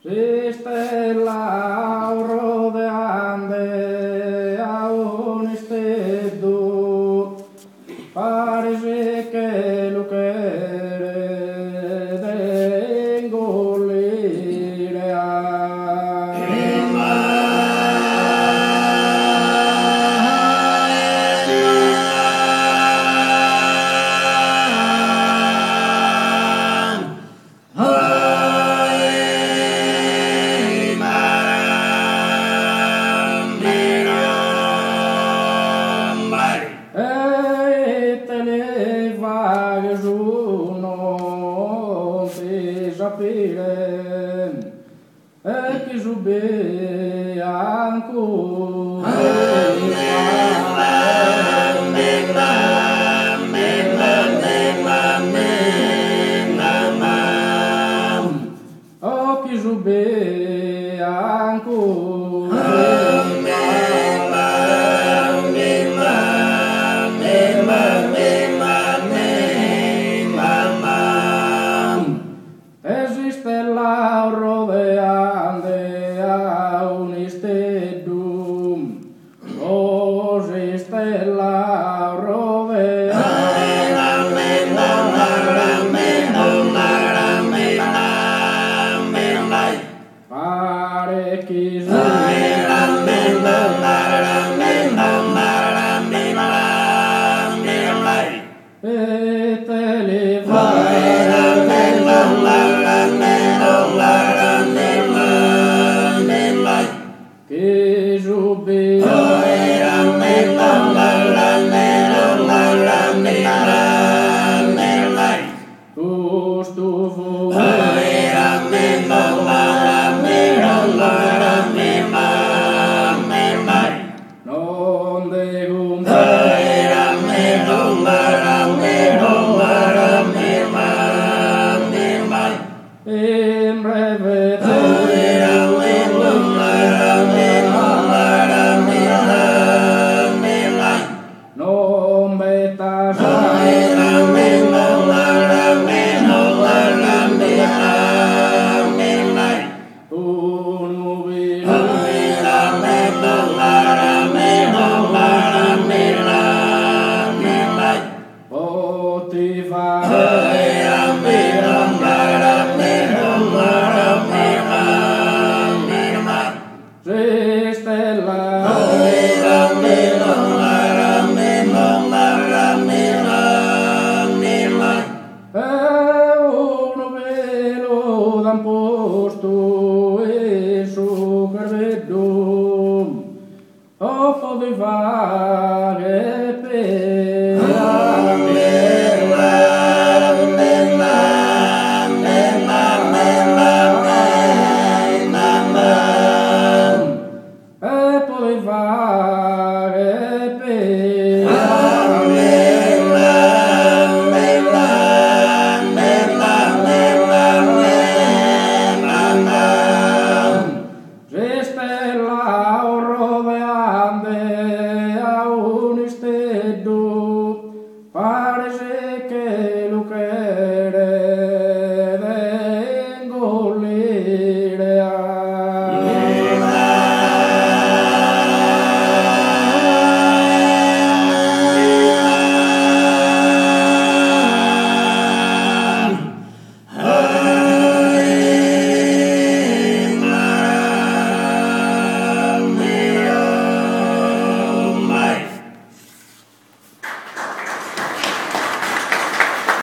Si stella rodeante a unistedu, parece que lo quiere de engolir Sapere che giubbe ancora oh che giubbe ancora stella rodeante a unistedu, oh stella rodeante, pare che e te le che giubbe tu stufo non devo in breve non metas tu posto e su carvedum o fare per parece che lo che